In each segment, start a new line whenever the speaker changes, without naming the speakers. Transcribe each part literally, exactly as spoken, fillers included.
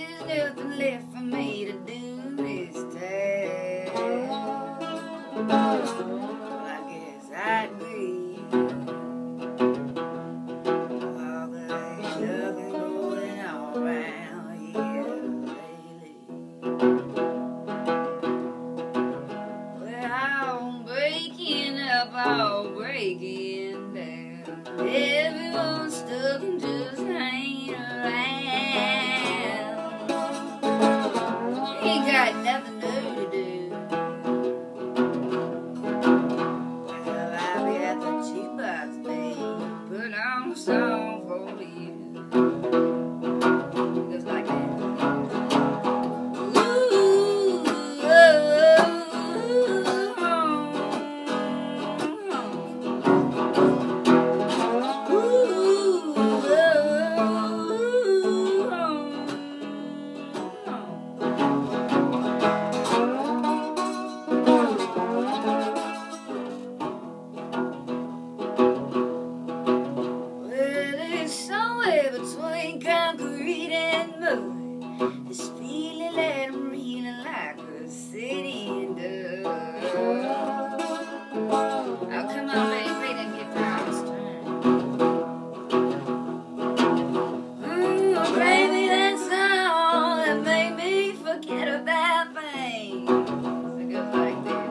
There's nothing left for me to do this time. Well, I guess I agree. Oh, there ain't nothing going on around here lately. Well, I'm breaking up, I'm breaking down. Everyone's stuck and just hanging around. Ain't got nothing new to do. Well, I'll be at the jukebox, babe, put on a song for you. It goes like that. Ooh, oh, oh, oh, ooh, somewhere between concrete and mud, this feeling that I'm reeling like a city in dust. Oh, come on, baby, then get down straight. Mm, baby, that song that made me forget about things. It goes like that.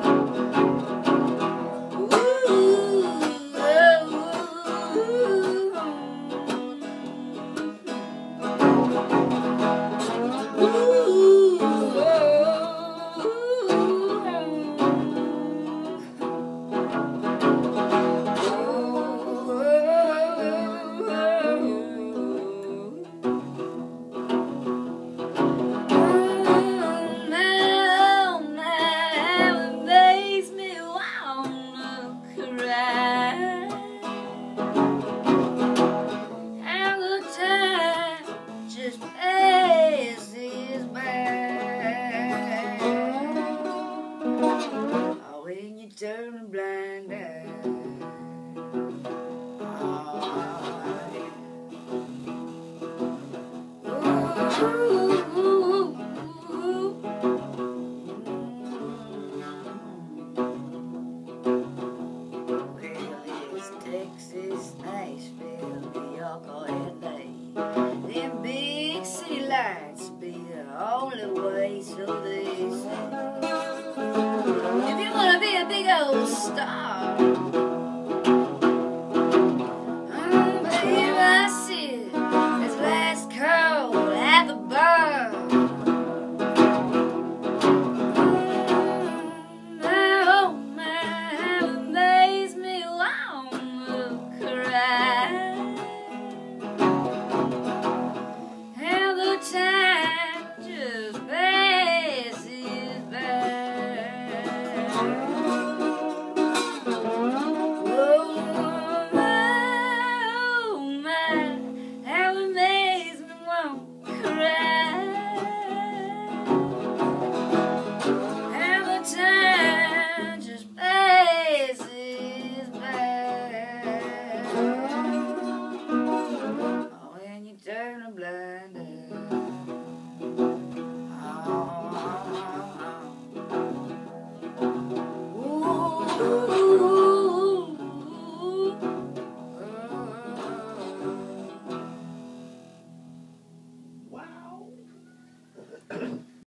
Turn a blind eye. Oh, yeah. Ooh, ooh, ooh. Well, it's Texas, Nashville, New York, or L A. Them big city lights be the only way, so they say. If you wanna be a big old star, oh, baby, I sit as last call at the bar. Mm, oh my, how it makes me wanna cry. How the time just passes by. Turn a blind eye. Ooh, ooh, ooh.
Wow.